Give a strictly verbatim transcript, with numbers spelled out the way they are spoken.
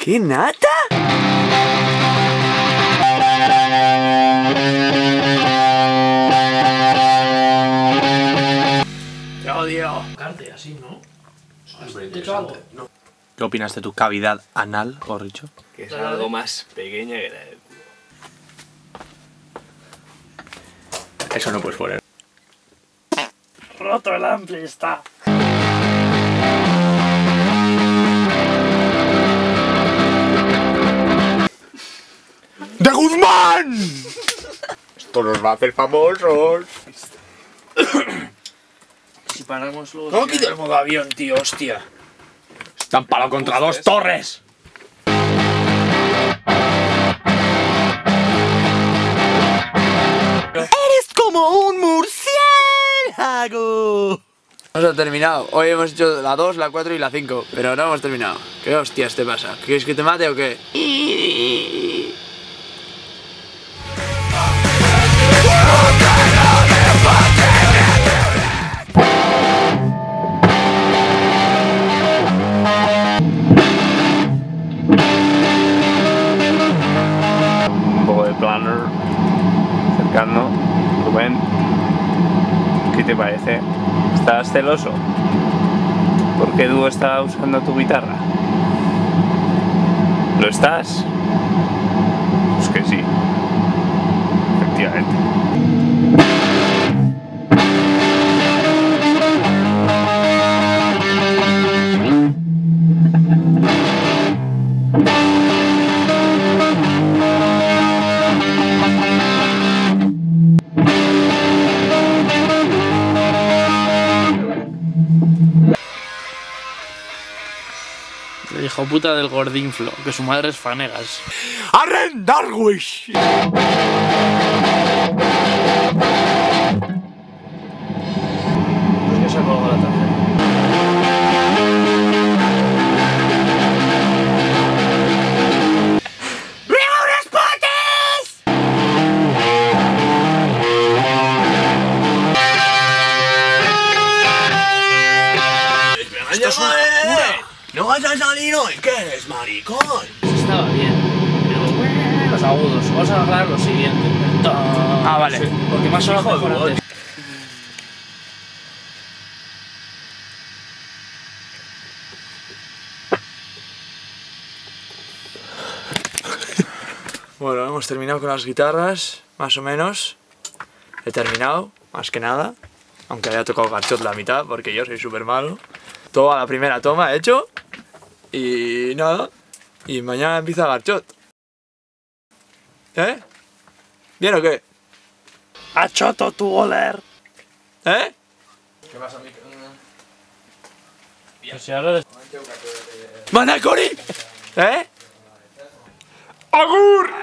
¿Qué nata? Te odio. Carte así, ¿no? Súper ¿He hecho algo? no. ¿Qué opinas de tu cavidad anal, Gorricho? Que es algo más pequeña que la del culo. Eso no puedes poner. Roto el ampli está. ¡De Guzmán! Esto nos va a hacer famosos. Si paramos luego... ¿Cómo quito el modo avión, tío? Hostia. Están palo contra dos torres. ¡Eres como un murciélago! No se ha terminado. Hoy hemos hecho la dos, la cuatro y la cinco, pero no hemos terminado. ¿Qué hostias te pasa? ¿Quieres que te mate o qué? Un poco de planner. Cercano. Rubén. ¿Qué te parece? ¿Estás celoso? ¿Por qué Edu está usando tu guitarra? ¿Lo estás? Pues que sí. Efectivamente. El hijo puta del gordinflo, que su madre es Fanegas. ¡Arren Darwish! Pues que se ha colgado la tarjeta. ¡Esto es una locura! ¡No vas a salir hoy! ¿Qué eres, maricón? Eso estaba bien. Pero los agudos. Vamos a grabar lo siguiente. Ah, vale. Sí, porque más sonado Hijo de mejor gol. antes. Bueno, hemos terminado con las guitarras, más o menos. He terminado, más que nada. Aunque haya tocado Garchot la mitad, porque yo soy súper malo. Todo a la primera toma hecho. Y nada. Y mañana empieza Garchot. ¿Eh? ¿Bien o qué? ¡Achoto tu oler! ¿Eh? ¿Qué pasa, Mick? Pues si ahora... ¡Manacori! ¿Eh? ¡Agur!